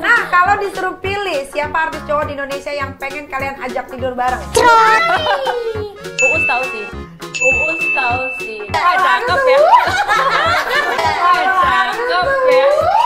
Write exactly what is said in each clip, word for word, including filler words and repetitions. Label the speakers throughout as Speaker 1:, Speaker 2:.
Speaker 1: Nah, kalau disuruh pilih siapa artis cowok di Indonesia yang pengen kalian ajak tidur bareng?
Speaker 2: Uus tahu sih. Uus tahu sih. Wah, cakep ya. Wah, cakep ya.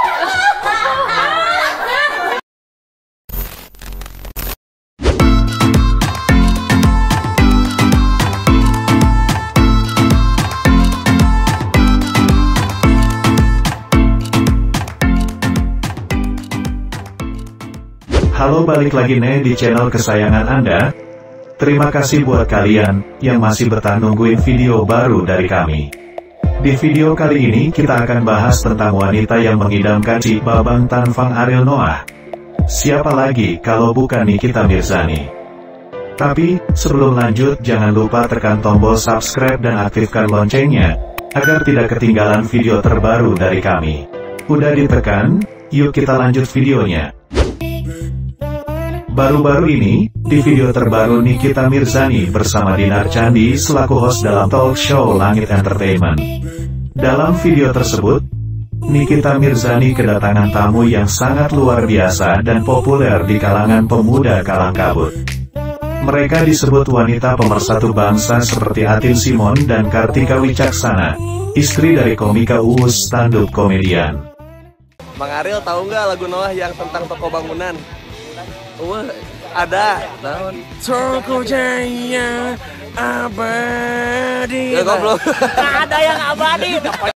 Speaker 3: Halo, balik lagi nih di channel kesayangan Anda. Terima kasih buat kalian yang masih betah nungguin video baru dari kami. Di video kali ini kita akan bahas tentang wanita yang mengidamkan si Babang Tanfang Ariel Noah. Siapa lagi kalau bukan Nikita Mirzani. Tapi, sebelum lanjut jangan lupa tekan tombol subscribe dan aktifkan loncengnya, agar tidak ketinggalan video terbaru dari kami. Udah ditekan? Yuk kita lanjut videonya. Baru-baru ini, di video terbaru Nikita Mirzani bersama Dinar Candi selaku host dalam talk show Langit Entertainment. Dalam video tersebut, Nikita Mirzani kedatangan tamu yang sangat luar biasa dan populer di kalangan pemuda kalang kabut. Mereka disebut wanita pemersatu bangsa seperti Atin Simon dan Kartika Wicaksana, istri dari komika Uus stand-up komedian.
Speaker 4: Bang Ariel tahu nggak lagu Noah yang tentang toko bangunan? Wah, ada tahun Toko Jaya abadi. Ya, goblok.
Speaker 2: Ada yang abadi.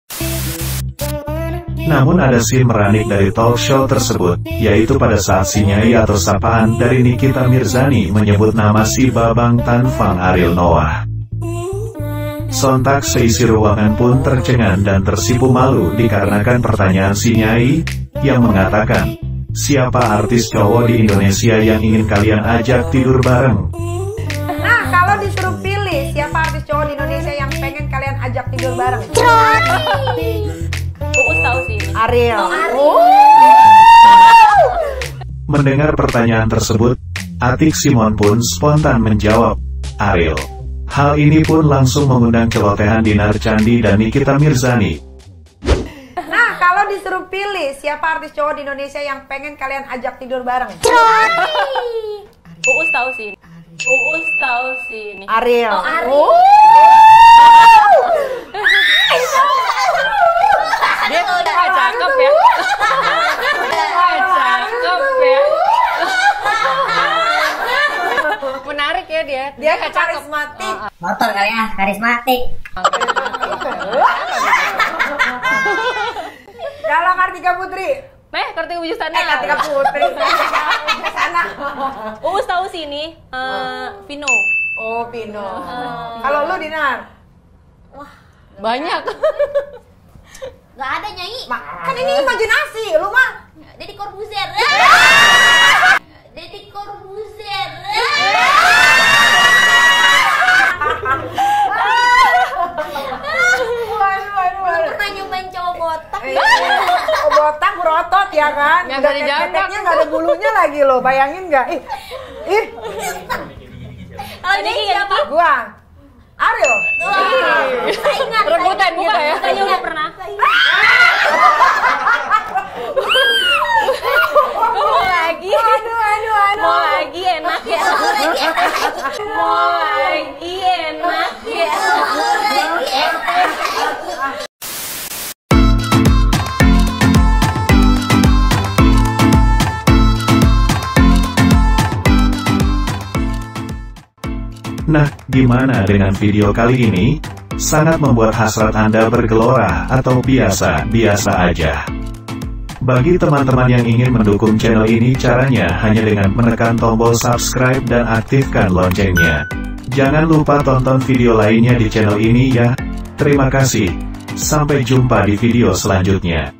Speaker 3: Namun ada scene meranik dari talk show tersebut, yaitu pada saat si nyai atau sapaan dari Nikita Mirzani menyebut nama si Babang Tanfang Ariel Noah. Sontak seisi ruangan pun tercengang dan tersipu malu dikarenakan pertanyaan si nyai, yang mengatakan, siapa artis cowok di Indonesia yang ingin kalian ajak tidur bareng?
Speaker 1: Nah, kalau disuruh pilih siapa artis cowok di Indonesia yang pengen kalian ajak tidur bareng?
Speaker 2: Uus tahu sih.
Speaker 1: Ariel.
Speaker 2: Oh, Ariel.
Speaker 1: Oh.
Speaker 3: Mendengar pertanyaan tersebut, Atik Simon pun spontan menjawab, Ariel. Hal ini pun langsung mengundang celotehan Dinar Candi dan Nikita Mirzani.
Speaker 1: Nah, kalau disuruh pilih siapa artis cowok di Indonesia yang pengen kalian ajak tidur bareng?
Speaker 2: Uus tahu sih. Uus tahu sih.
Speaker 1: Ariel.
Speaker 2: Oh, Ariel.
Speaker 1: Oh.
Speaker 2: Dia wah, cakep ya. Wah, cakep ya. Menarik ya dia.
Speaker 1: Dia karismatik.
Speaker 5: Motor kali ya, karismatik.
Speaker 1: Kalau Kartika Putri.
Speaker 2: Eh, Kartika Wicaksana.
Speaker 1: Eh, Kartika Putri. Sana.
Speaker 2: Uus tahu sih ini, uh, Vino.
Speaker 1: Oh, Pino. Uh, Kalau lu, Dinar?
Speaker 2: Wah, banyak.
Speaker 5: Gak ada Nyai.
Speaker 1: Ma, kan ini imajinasi, lu mah.
Speaker 5: Deddy Corbuzier. Deddy Corbuzier.
Speaker 1: Waduh, waduh, waduh.
Speaker 5: Pernah nyobain cowok botak.
Speaker 1: Oh, botak berotot ya kan?
Speaker 2: Nggak
Speaker 1: Udah
Speaker 2: ada jambak.
Speaker 1: keteknya nggak ada bulunya lagi loh, bayangin nggak? Ih, ih.
Speaker 5: Kalau Nyai siapa?
Speaker 1: Gua, Ariel.
Speaker 5: Wah, saingan.
Speaker 2: Rebutan gitu ya.
Speaker 5: Saya udah pernah.
Speaker 2: Mau lagi?
Speaker 1: Aduh, aduh, aduh.
Speaker 2: Mau lagi enak ya. Mau lagi enak ya.
Speaker 3: Nah, gimana dengan video kali ini? Sangat membuat hasrat Anda bergelora atau biasa-biasa aja? Bagi teman-teman yang ingin mendukung channel ini, caranya hanya dengan menekan tombol subscribe dan aktifkan loncengnya. Jangan lupa tonton video lainnya di channel ini ya. Terima kasih. Sampai jumpa di video selanjutnya.